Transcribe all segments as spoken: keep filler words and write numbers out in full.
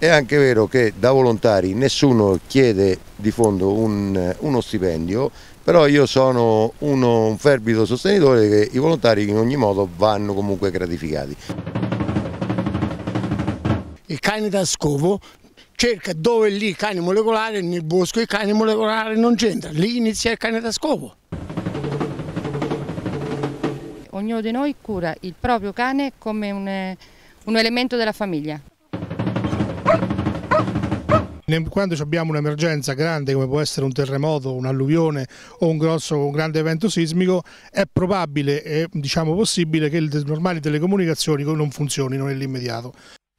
È anche vero che da volontari nessuno chiede di fondo un, uno stipendio, però io sono uno, un fervido sostenitore che i volontari in ogni modo vanno comunque gratificati. Il cane da scopo cerca dove lì il cane molecolare, nel bosco il cane molecolare non c'entra, lì inizia il cane da scopo. Ognuno di noi cura il proprio cane come un, un elemento della famiglia. Quando abbiamo un'emergenza grande come può essere un terremoto, un'alluvione o un grosso, un grande evento sismico, è probabile e diciamo possibile che le normali telecomunicazioni non funzionino nell'immediato.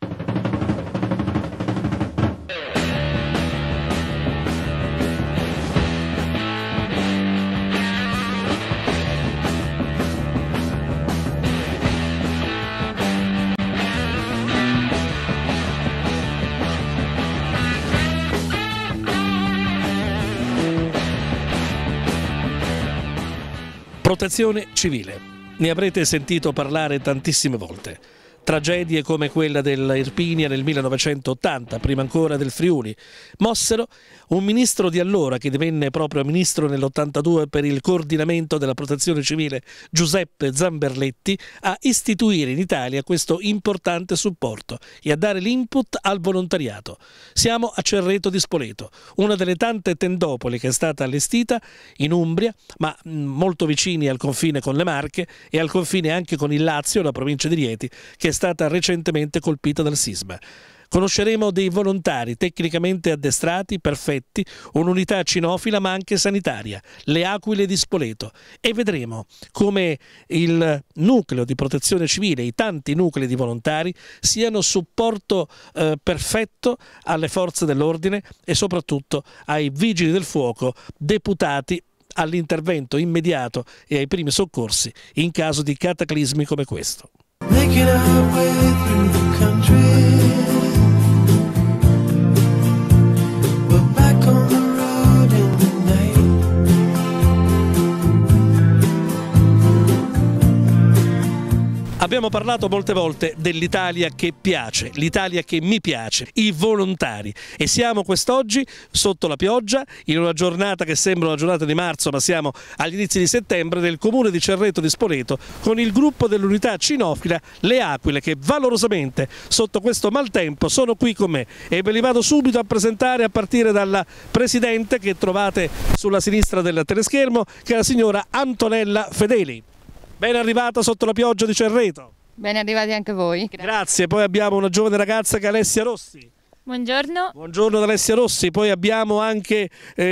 Protezione civile. Ne avrete sentito parlare tantissime volte. Tragedie come quella dell'Irpinia nel millenovecentottanta, prima ancora del Friuli, mossero un ministro di allora, che divenne proprio ministro nell'ottantadue per il coordinamento della protezione civile, Giuseppe Zamberletti, a istituire in Italia questo importante supporto e a dare l'input al volontariato. Siamo a Cerreto di Spoleto, una delle tante tendopoli che è stata allestita in Umbria, ma molto vicini al confine con le Marche e al confine anche con il Lazio, la provincia di Rieti, che è stata recentemente colpita dal sisma. Conosceremo dei volontari tecnicamente addestrati, perfetti, un'unità cinofila ma anche sanitaria, le Aquile di Spoleto, e vedremo come il nucleo di protezione civile, i tanti nuclei di volontari, siano supporto eh, perfetto alle forze dell'ordine e soprattutto ai vigili del fuoco deputati all'intervento immediato e ai primi soccorsi in caso di cataclismi come questo. Making our way through the country. We're back on the road in the night. Abbiamo parlato molte volte dell'Italia che piace, l'Italia che mi piace, i volontari, e siamo quest'oggi sotto la pioggia in una giornata che sembra una giornata di marzo, ma siamo agli inizi di settembre, nel comune di Cerreto di Spoleto con il gruppo dell'unità cinofila Le Aquile, che valorosamente sotto questo maltempo sono qui con me e ve li vado subito a presentare, a partire dalla presidente che trovate sulla sinistra del teleschermo, che è la signora Antonella Fedeli. Ben arrivata sotto la pioggia di Cerreto. Ben arrivati anche voi. Grazie. Grazie. Poi abbiamo una giovane ragazza che è Alessia Rossi. Buongiorno. Buongiorno ad Alessia Rossi. Poi abbiamo anche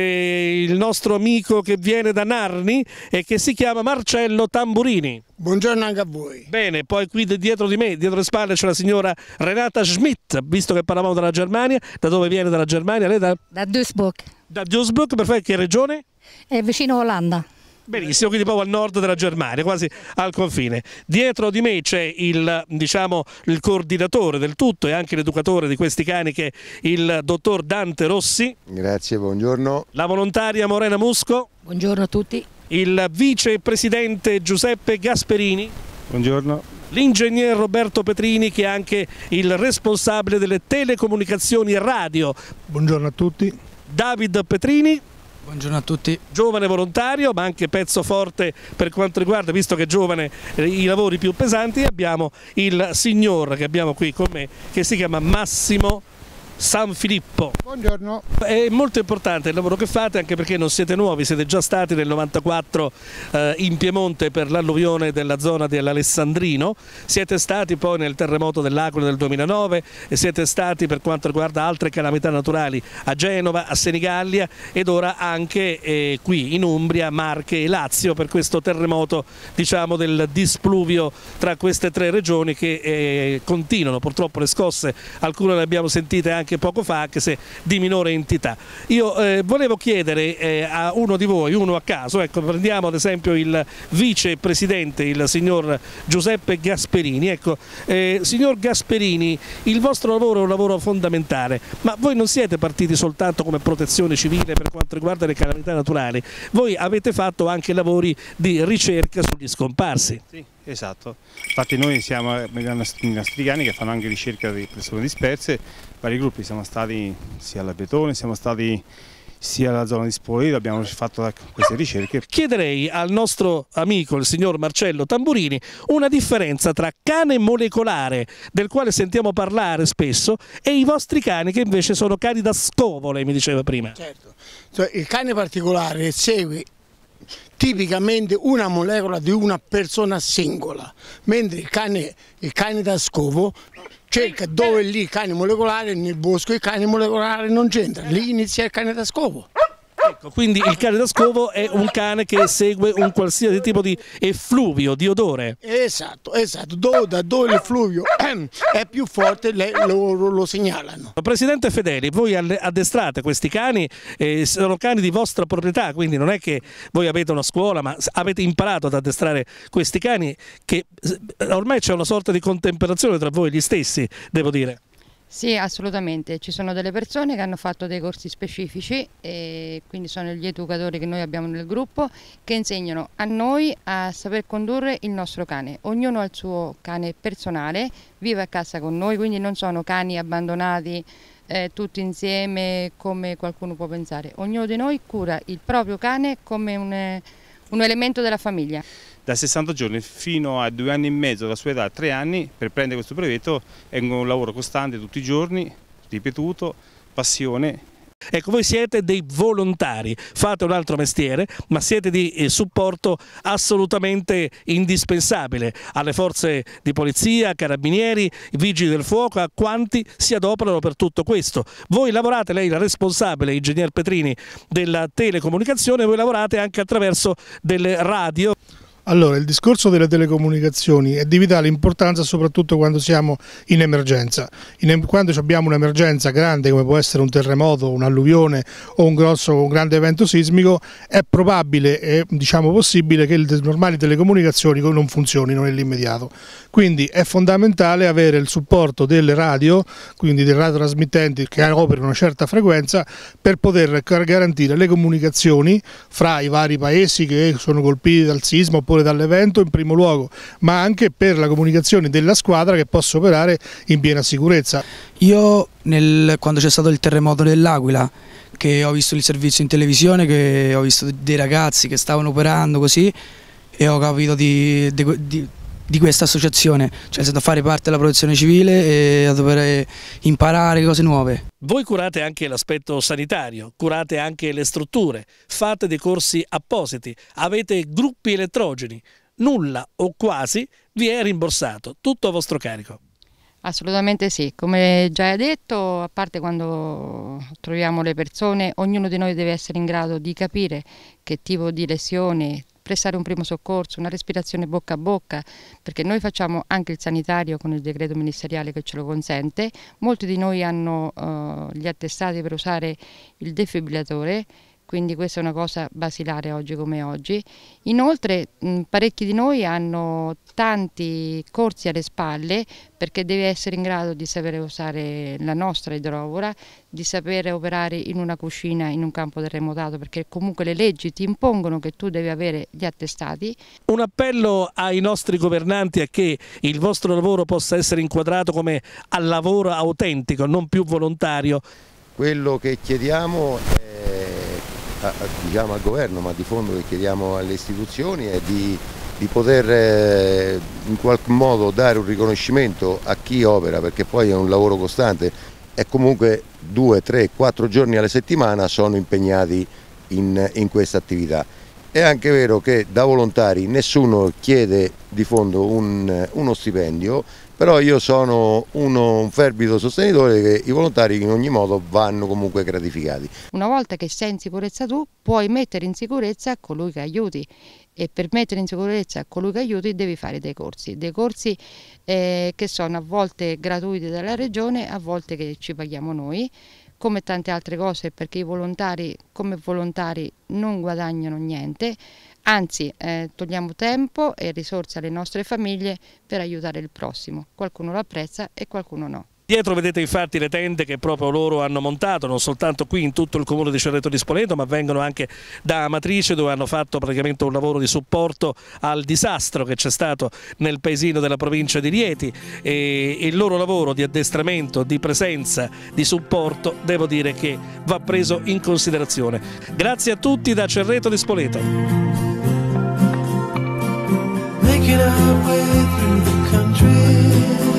eh, il nostro amico che viene da Narni e che si chiama Marcello Tamburini. Buongiorno anche a voi. Bene, poi qui dietro di me, dietro le spalle, c'è la signora Renata Schmidt, visto che parlavamo della Germania. Da dove viene dalla Germania? Lei da? Da Duisburg. Da Duisburg, perfetto. Che regione? È vicino Olanda. Benissimo, quindi proprio al nord della Germania, quasi al confine. Dietro di me c'è il, diciamo, il coordinatore del tutto e anche l'educatore di questi cani, che è il dottor Dante Rossi. Grazie, buongiorno. La volontaria Morena Musco. Buongiorno a tutti. Il vicepresidente Giuseppe Gasperini. Buongiorno. L'ingegner Roberto Petrini, che è anche il responsabile delle telecomunicazioni radio. Buongiorno a tutti. David Petrini. Buongiorno a tutti. Giovane volontario, ma anche pezzo forte per quanto riguarda, visto che è giovane, eh, i lavori più pesanti. Abbiamo il signor che abbiamo qui con me, che si chiama Massimo San Filippo. Buongiorno. È molto importante il lavoro che fate, anche perché non siete nuovi, siete già stati nel novantaquattro eh, in Piemonte per l'alluvione della zona dell'Alessandrino, siete stati poi nel terremoto dell'Aquila del duemilanove e siete stati per quanto riguarda altre calamità naturali a Genova, a Senigallia ed ora anche eh, qui in Umbria, Marche e Lazio per questo terremoto, diciamo, del displuvio tra queste tre regioni che eh, continuano purtroppo le scosse, alcune le abbiamo sentite anche poco fa, anche se di minore entità. Io eh, volevo chiedere eh, a uno di voi, uno a caso, ecco, prendiamo ad esempio il vicepresidente, il signor Giuseppe Gasperini. Ecco, eh, signor Gasperini, il vostro lavoro è un lavoro fondamentale, ma voi non siete partiti soltanto come protezione civile per quanto riguarda le calamità naturali, voi avete fatto anche lavori di ricerca sugli scomparsi. Sì. esatto. Infatti noi siamo i nostri cani che fanno anche ricerca di persone disperse, vari gruppi, siamo stati sia alla Betone, siamo stati sia alla zona di Spoleto, abbiamo fatto queste ricerche. Chiederei al nostro amico, il signor Marcello Tamburini, una differenza tra cane molecolare, del quale sentiamo parlare spesso, e i vostri cani che invece sono cani da scovo, lei mi diceva prima. Certo, cioè, il cane particolare segue tipicamente una molecola di una persona singola, mentre il cane, il cane da scovo cerca dove lì il cane molecolare, nel bosco il cane molecolare non c'entra, lì inizia il cane da scovo. Ecco, quindi il cane da scovo è un cane che segue un qualsiasi tipo di effluvio, di odore. Esatto, esatto, dove, da dove l'effluvio è più forte loro lo segnalano. Presidente Fedeli, voi addestrate questi cani, eh, sono cani di vostra proprietà, quindi non è che voi avete una scuola, ma avete imparato ad addestrare questi cani, che ormai c'è una sorta di contemperazione tra voi gli stessi, devo dire. Sì, assolutamente, ci sono delle persone che hanno fatto dei corsi specifici e quindi sono gli educatori che noi abbiamo nel gruppo che insegnano a noi a saper condurre il nostro cane. Ognuno ha il suo cane personale, vive a casa con noi, quindi non sono cani abbandonati eh, tutti insieme come qualcuno può pensare. Ognuno di noi cura il proprio cane come un, un elemento della famiglia. Da sessanta giorni fino a due anni e mezzo, dalla sua età a tre anni, per prendere questo brevetto è un lavoro costante tutti i giorni, ripetuto, passione. Ecco, voi siete dei volontari, fate un altro mestiere, ma siete di eh, supporto assolutamente indispensabile alle forze di polizia, carabinieri, vigili del fuoco, a quanti si adoperano per tutto questo. Voi lavorate, lei è la responsabile, ingegner Petrini, della telecomunicazione, voi lavorate anche attraverso delle radio. Allora, il discorso delle telecomunicazioni è di vitale importanza soprattutto quando siamo in emergenza. In, quando abbiamo un'emergenza grande come può essere un terremoto, un'alluvione o un grosso, un grande evento sismico, è probabile e diciamo possibile che le normali telecomunicazioni non funzionino nell'immediato. Quindi è fondamentale avere il supporto delle radio, quindi dei radiotrasmittenti che operano una certa frequenza, per poter garantire le comunicazioni fra i vari paesi che sono colpiti dal sisma oppure dall'evento in primo luogo, ma anche per la comunicazione della squadra che possa operare in piena sicurezza. Io nel, quando c'è stato il terremoto dell'Aquila, che ho visto il servizio in televisione, che ho visto dei ragazzi che stavano operando così e ho capito di, di, di, di questa associazione, cioè sono a fare parte della protezione civile e a dover imparare cose nuove. Voi curate anche l'aspetto sanitario, curate anche le strutture, fate dei corsi appositi, avete gruppi elettrogeni, nulla o quasi vi è rimborsato, tutto a vostro carico. Assolutamente sì, come già hai detto, a parte quando troviamo le persone, ognuno di noi deve essere in grado di capire che tipo di lesione, prestare un primo soccorso, una respirazione bocca a bocca, perché noi facciamo anche il sanitario con il decreto ministeriale che ce lo consente. Molti di noi hanno uh, gli attestati per usare il defibrillatore, quindi questa è una cosa basilare oggi come oggi. Inoltre mh, parecchi di noi hanno tanti corsi alle spalle, perché deve essere in grado di sapere usare la nostra idrovora, di sapere operare in una cucina in un campo terremotato, perché comunque le leggi ti impongono che tu devi avere gli attestati. Un appello ai nostri governanti a che il vostro lavoro possa essere inquadrato come al lavoro autentico, non più volontario. Quello che chiediamo è, a, diciamo al governo, ma di fondo che chiediamo alle istituzioni, è di, di poter eh, in qualche modo dare un riconoscimento a chi opera, perché poi è un lavoro costante e comunque due, tre, quattro giorni alla settimana sono impegnati in, in questa attività. È anche vero che da volontari nessuno chiede di fondo un, uno stipendio, però io sono uno, un fervido sostenitore che i volontari in ogni modo vanno comunque gratificati. Una volta che sei in sicurezza tu, puoi mettere in sicurezza colui che aiuti, e per mettere in sicurezza colui che aiuti devi fare dei corsi, dei corsi eh, che sono a volte gratuiti dalla regione, a volte che ci paghiamo noi, come tante altre cose, perché i volontari come volontari non guadagnano niente, anzi eh, togliamo tempo e risorse alle nostre famiglie per aiutare il prossimo. Qualcuno lo apprezza e qualcuno no. Dietro vedete infatti le tende che proprio loro hanno montato, non soltanto qui in tutto il comune di Cerreto di Spoleto, ma vengono anche da Amatrice, dove hanno fatto praticamente un lavoro di supporto al disastro che c'è stato nel paesino della provincia di Rieti, e il loro lavoro di addestramento, di presenza, di supporto, devo dire che va preso in considerazione. Grazie a tutti da Cerreto di Spoleto. Making our way through the country.